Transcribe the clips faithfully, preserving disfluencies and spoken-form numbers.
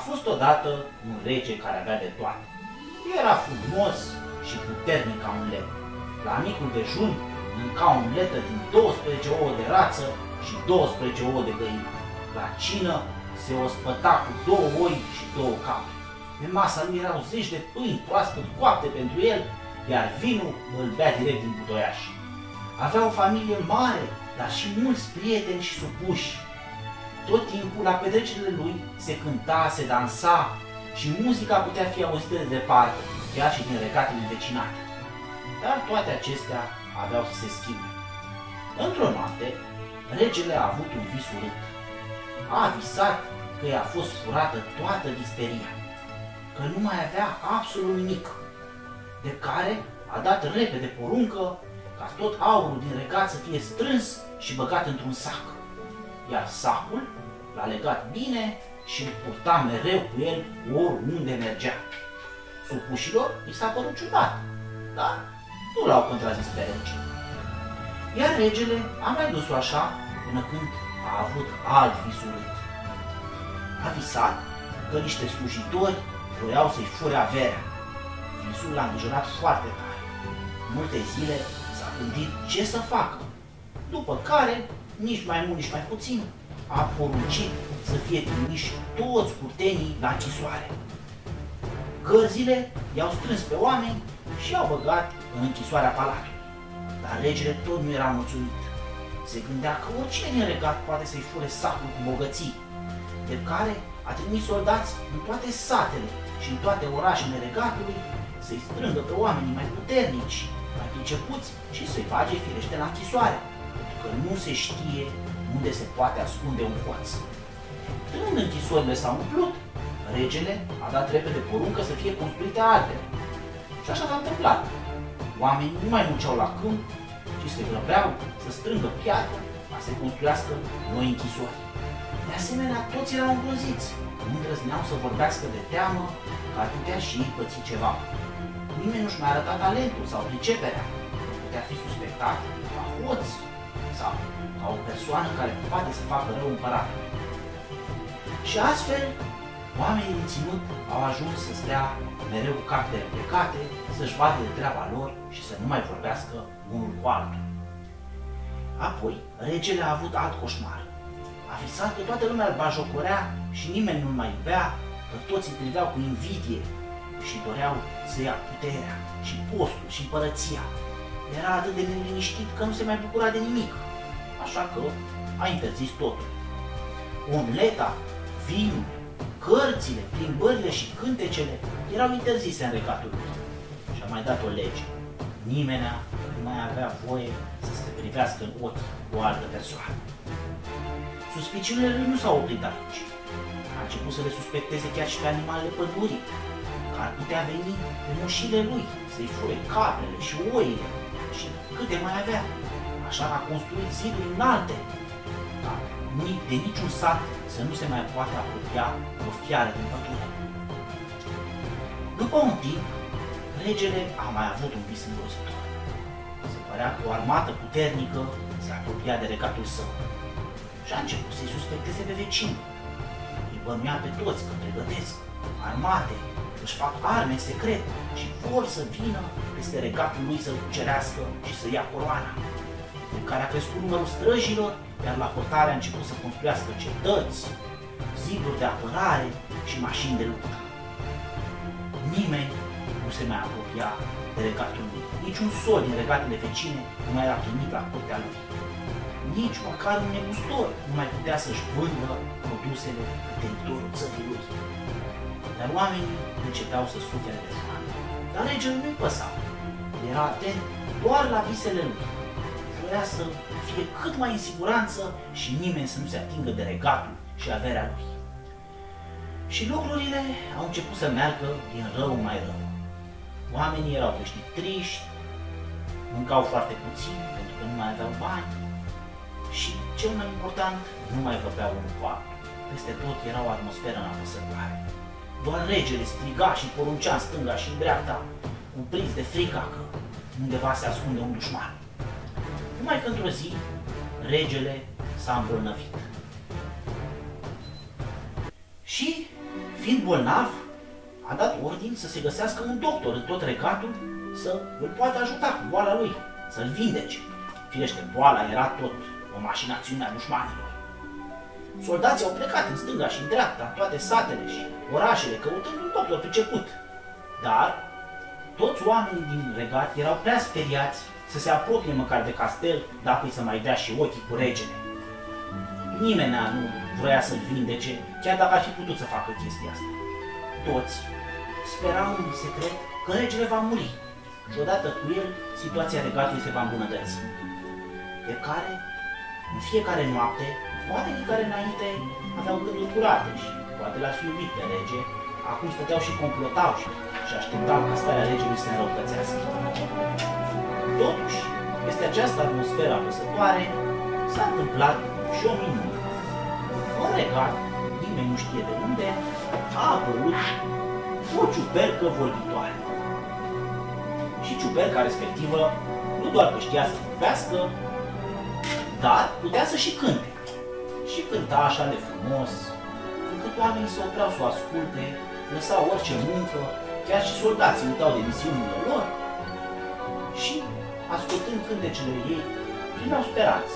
fost odată un rege care avea de toate. Era frumos și puternic ca un lemn. La micul dejun mânca o omletă din douăsprezece ouă de rață și douăsprezece ouă de găină. La cină se ospăta cu două oi și două capre. Pe masa lui erau zeci de pâini proaspăt coapte pentru el, iar vinul îl bea direct din butoiaș. Avea o familie mare, dar și mulți prieteni și supuși. Tot timpul, la petrecerile lui, se cânta, se dansa și muzica putea fi auzită de departe, chiar și din regatele învecinate. Dar toate acestea aveau să se schimbe. Într-o noapte, regele a avut un vis urât. A visat că i-a fost furată toată visteria, că nu mai avea absolut nimic, de care a dat repede poruncă ca tot aurul din regat să fie strâns și băgat într-un sac, iar sacul l-a legat bine și îl purta mereu cu el oriunde mergea. Supușilor i s-a părut ciudat, dar nu l-au contrazis pe rege. Iar regele a mai dus-o așa până când a avut alt vis urât. A visat că niște slujitori voiau să-i fure averea. Visul l-a îngrijorat foarte tare. Multe zile s-a gândit ce să facă, după care, nici mai mult, nici mai puțin, a poruncit să fie trimiși toți curtenii la închisoare. Gărzile i-au strâns pe oameni și i-au băgat în închisoarea palatului. Dar regele tot nu era mulțumit. Se gândea că oricine din regat poate să-i fure sacul cu bogății, de care a trimis soldați în toate satele și în toate orașele regatului să-i strângă pe oamenii mai puternici, mai pricepuți și să-i bage firește la închisoare, pentru că nu se știe unde se poate ascunde un hoț. Când închisorile s-au umplut, regele a dat repede poruncă să fie construite altele. Și așa s-a întâmplat. Oamenii nu mai munceau la câmp, ci se grăbeau să strângă piatră ca să construiască noi închisori. De asemenea, toți erau îngroziți, nu îndrăzneau să vorbească de teamă că ar putea și ei păți ceva. Nimeni nu-și mai arăta talentul sau priceperea, putea fi suspectat ca hoț sau ca o persoană care poate să facă rău împăratului. Și astfel, oamenii din ținut au ajuns să stea mereu cu capetele plecate, să-și vadă de treaba lor și să nu mai vorbească unul cu altul. Apoi, regele a avut alt coșmar. A visat că toată lumea îl bajocorea și nimeni nu-l mai iubea, că toți îl priveau cu invidie și doreau să ia puterea și postul și împărăția. Era atât de neliniștit că nu se mai bucura de nimic, așa că a interzis totul. Omleta, vinul, cărțile, plimbările și cântecele erau interzise în regatul lui. Și a mai dat o lege. Nimenea nu mai avea voie să se privească în ochi o altă persoană. Suspiciunile lui nu s-au oprit aici. A început să le suspecteze chiar și pe animalele pădurii, că ar putea veni pe moșile lui, să-i fure caprele și oile și câte mai avea. Așa a construit ziduri înalte, ca de niciun sat să nu se mai poate apropia o fiară din pădure. După un timp, regele a mai avut un vis îngrozitor. Se părea că o armată puternică se apropia de regatul său și a început să-i suspecteze pe vecini. Îi bănuia pe toți că pregătesc armate, își fac arme secrete și vor să vină peste regatul lui să-l cucerească și să ia coroana, de care a crescut numărul străjilor, iar la hotare a început să construiască cetăți, ziduri de apărare și mașini de luptă. Nimeni nu se mai apropia de regatul lui. Niciun sol din regatele vecine nu mai era primit la curtea lui. Nici măcar un negustor nu mai putea să-și vândă produsele pe teritoriul țării lui. Dar oamenii începeau să sufere de foame. Dar regele nu-i păsa. Era atent doar la visele lui. Voia să fie cât mai în siguranță și nimeni să nu se atingă de regatul și averea lui. Și lucrurile au început să meargă din rău mai rău. Oamenii erau veșnic triști, mâncau foarte puțin pentru că nu mai aveau bani și, cel mai important, nu mai vorbeau unul cu altul. Peste tot era o atmosferă înapăsătoare. Doar regele striga și poruncea în stânga și în dreapta, cuprins de frica că undeva se ascunde un dușman. Numai că într-o zi, regele s-a îmbolnăvit. Și fiind bolnav, a dat ordin să se găsească un doctor în tot regatul să îl poată ajuta cu boala lui, să-l vindece. Firește, boala era tot o mașinațiune a dușmanilor. Soldații au plecat în stânga și în dreapta, în toate satele și orașele, căutând un doctor priceput. Dar toți oamenii din regat erau prea speriați să se apropie măcar de castel, dacă îi să mai dea și ochii cu regele. Nimeni nu vrea să-l vindece, chiar dacă ar fi putut să facă chestia asta. Toți sperau în secret că regele va muri și odată cu el situația regatului se va îmbunătăți. De care, în fiecare noapte, oamenii care înainte aveau gânduri curate și poate l-ar fi iubit pe rege, acum stăteau și complotau și, și așteptau ca starea regelui să se înrăutățească. Totuși, peste această atmosferă apăsătoare, s-a întâmplat și o minune. În regat, nimeni nu știe de unde, a apărut o ciupercă vorbitoare. Și ciuperca respectivă nu doar că știa să vorbească, dar putea să și cânte. Și cânta așa de frumos, încât oamenii se opreau să o asculte, lăsau orice muncă, chiar și soldații uitau de misiunile lor și, ascultând cântecele ei, primeau speranță.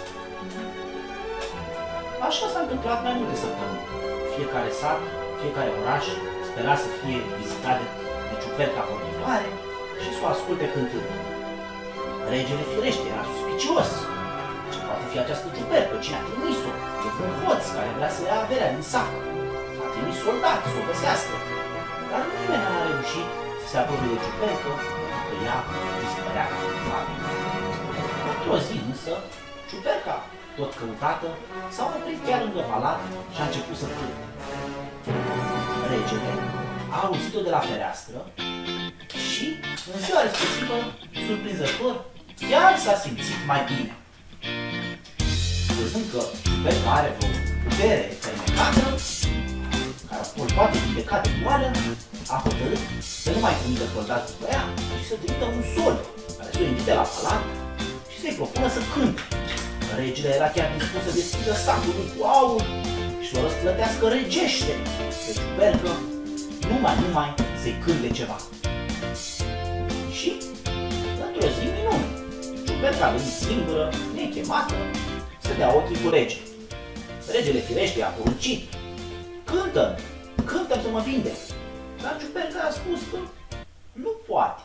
Așa s-a întâmplat mai multe săptămâni. Fiecare sat, fiecare oraș spera să fie vizitat de, de ciuperca vorbitoare și să o asculte cântând. Regele firește era suspicios. Ce poate fi această ciupercă? Cine a trimis-o? E un hoț care vrea să ia averea din sac. A trimis soldați să o găsească. Dar nimeni n-a reușit să se apropie de ciupercă, că ea dispărea ca un fabric. Într-o zi însă, ciuperca, tot căutată, s-a oprit chiar lângă palat și a început să cânte. Regele a auzit-o de la fereastră și, în ziua respectivă, surprinzător, chiar s-a simțit mai bine. Văzând că ciuperca are vreo putere fermecată, care o poate vindeca de boală, a hotărât să nu mai trimită soldați după ea și să trimită un sol care să o invite la palat și să-i propună să cânte. Regele era chiar dispus să deschidă sacul lui cu aur și să o răsplătească regește pe ciupercă, numai, numai să-i cânte ceva. Și, într-o zi minune, ciuperca a venit singură, nechemată, să dea ochii cu regele. Regele firește i-a poruncit: cântă-mi, cântă-mi să mă vindec. Dar ciuperca a spus că nu poate.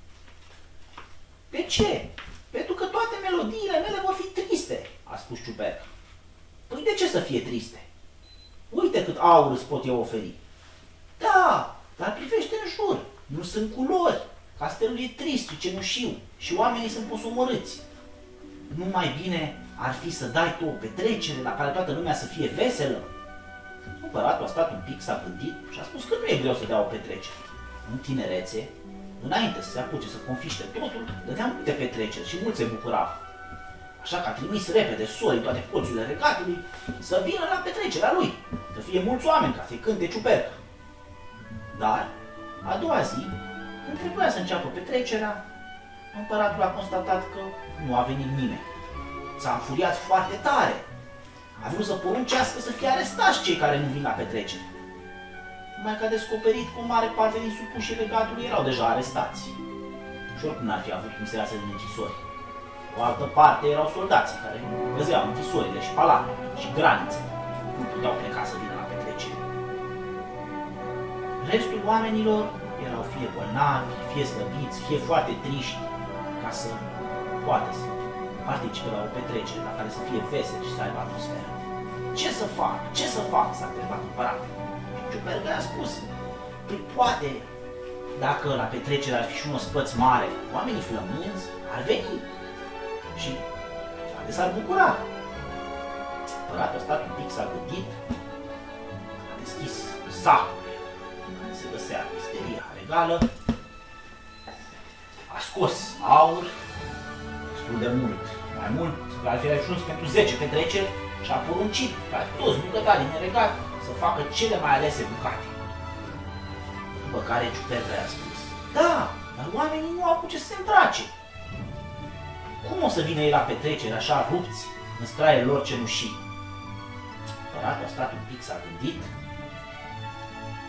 De ce? Pentru că toate melodiile mele vor fi triste, a spus ciuperca. Păi de ce să fie triste? Uite cât aur îți pot eu oferi. Da, dar privește în jur, nu sunt culori. Castelul e trist și cenușiu și oamenii sunt posomorâți. Nu mai bine ar fi să dai tu o petrecere la care toată lumea să fie veselă? Împăratul a stat un pic, s-a gândit și a spus că nu e greu să dea o petrecere. În tinerețe, înainte să se apuce să confiște totul, dădea multe petreceri și mulți se bucurau. Așa că a trimis repede sori în toate colțurile regatului să vină la petrecerea lui, să fie mulți oameni ca să-i cânte ciuperca. Dar, a doua zi, când trebuia să înceapă petrecerea, împăratul a constatat că nu a venit nimeni. S-a înfuriat foarte tare. A vrut să poruncească să fie arestați cei care nu vin la petrecere. Numai că a descoperit că o mare parte din supușii regatului erau deja arestați. Și oricum n-ar fi avut cum să iasă din închisori. O altă parte erau soldații care găzeau închisorile și palatele și granițele. Nu puteau pleca să vină la petrecere. Restul oamenilor erau fie bolnavi, fie slăbiți, fie foarte triști, ca să poată să participe la o petrecere la care să fie vesel și să aibă atmosferă. Ce să fac? Ce să fac? S-a întrebat împăratul. Și ciuperca i-a spus: păi poate, dacă la petrecere ar fi și un ospăț mare, oamenii flămânzi ar veni și poate s-ar bucura. Împăratul a stat un pic, s-a gândit, a deschis sacul în care se găsea misteria regală, a scos aur destul de mult, mai mult, că ar fi ajuns pentru zece petreceri și a poruncit ca toți bucătarii din regat să facă cele mai alese bucate. După care ciuperca i-a spus: da, dar oamenii nu au cu ce să se îmbrace. Cum o să vină ei la petrecere așa rupți în straile lor cenușii? Împăratul a stat un pic, s-a gândit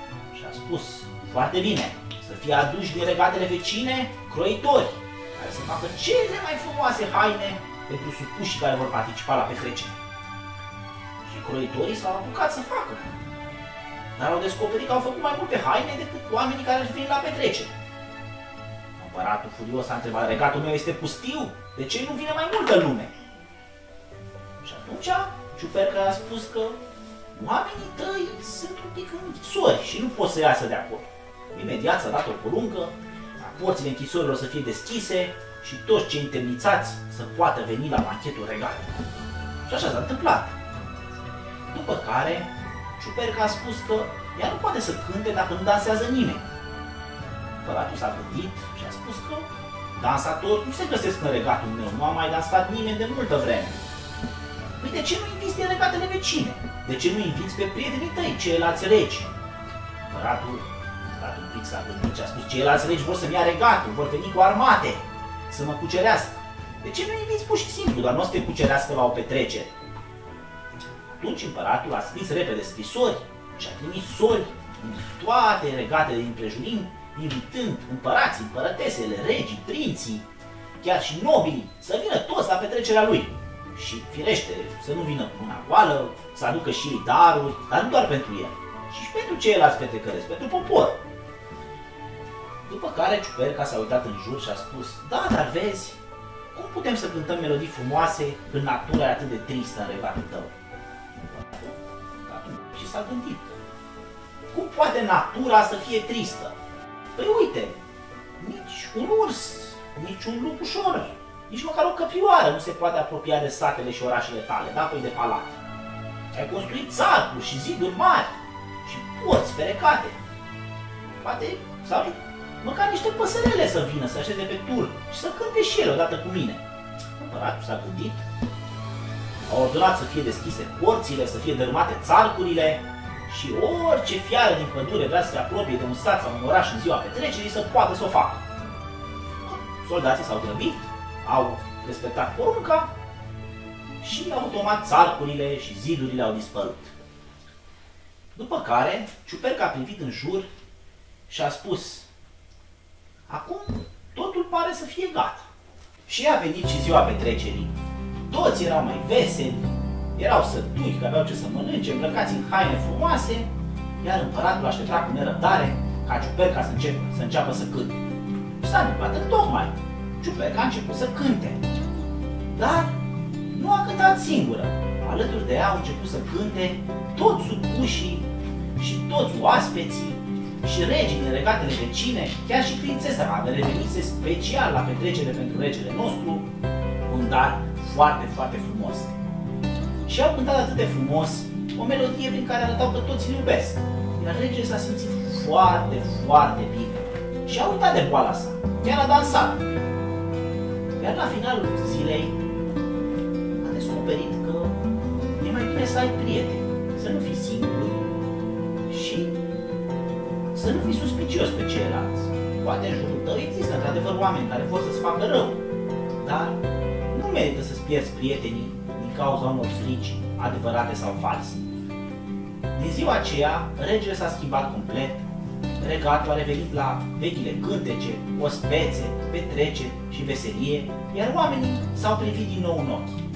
a spus, foarte bine, să fie aduși din regatele vecine croitori, care să facă cele mai frumoase haine pentru supușii care vor participa la petrecere. Și croitorii s-au apucat să facă, dar au descoperit că au făcut mai multe haine decât oamenii care vin la petrecere. Împăratul furios a întrebat, regatul meu este pustiu, de ce nu vine mai multă lume? Și atunci Ciuperca a spus că oamenii tăi sunt un pic închisori și nu pot să iasă de acolo. Imediat s-a dat o poruncă, porțile închisorilor să fie deschise și toți cei întemnițați să poată veni la banchetul regal. Și așa s-a întâmplat. După care, Ciuperca a spus că ea nu poate să cânte dacă nu dansează nimeni. Împăratul s-a gândit și a spus că dansatori nu se găsesc în regatul meu, nu a mai dansat nimeni de multă vreme. Păi de ce nu inviți din regatele vecine? De ce nu inviți pe prietenii tăi, ceilalți regi? Împăratul a stat un pic, s-a gândit și a spus, ceilalți regi vor să-mi ia regatul, vor veni cu armate, să mă cucerească. De ce nu inviți pur și simplu, dar nu o să te cucerească la o petrecere? Atunci împăratul a scris repede scrisori și a trimis sori în toate regatele din prejurim, invitând împărații, împărătesele, regii, prinții, chiar și nobilii, să vină toți la petrecerea lui. Și firește, să nu vină cu mâna goală, să aducă și ei daruri, dar nu doar pentru el, ci și pentru ceilalți petrecăreți, pentru popor. După care Ciuperca s-a uitat în jur și a spus, da, dar vezi, cum putem să cântăm melodii frumoase când natura e atât de tristă în regatul tău? Și s-a gândit, cum poate natura să fie tristă? Păi uite, nici un urs, nici un lupușor, nici măcar o căprioară nu se poate apropia de satele și orașele tale, da, păi de palate. Ai construit țarcuri și ziduri mari și porți ferecate. Poate, sau măcar niște păsărele să vină, să așeze pe tur și să cânte și ele odată cu mine. Împăratul s-a gândit, a ordonat să fie deschise porțile, să fie dărâmate țarcurile și orice fiară din pădure vrea să se apropie de un sat sau un oraș în ziua petrecerii să poată să o facă. Soldații s-au grăbit, au respectat porunca și automat țarcurile și zidurile au dispărut. După care, Ciuperca a privit în jur și a spus, acum totul pare să fie gata. Și a venit și ziua petrecerii. Toți erau mai veseli, erau sătui că aveau ce să mănânce, îmbrăcați în haine frumoase, iar împăratul aștepta cu nerăbdare ca Ciuperca să, încep, să înceapă să cânte. Și s-a întâmplat întocmai. Ciuperca a început să cânte, dar nu a cântat singură. Alături de ea au început să cânte toți supușii și toți oaspeții și regii din regatele vecine, chiar și prințesa care revenise special la petrecere pentru regele nostru, un dar foarte, foarte frumos. Și au cântat atât de frumos o melodie prin care arătau că toți îl iubesc. Iar regele s-a simțit foarte, foarte bine și a uitat de boala sa, chiar a dansat. Iar la finalul zilei a descoperit că e mai bine să ai prieteni, să nu fii singur și să nu fii suspicios pe ceilalți. Poate în jurul tău există într-adevăr oameni care vor să-ți facă rău, dar nu merită să-ți pierzi prietenii din cauza unor frici adevărate sau false. Din ziua aceea, regele s-a schimbat complet, regatul a revenit la vechile cântece, ospețe, petreceri și veselie, iar oamenii s-au privit din nou în ochi.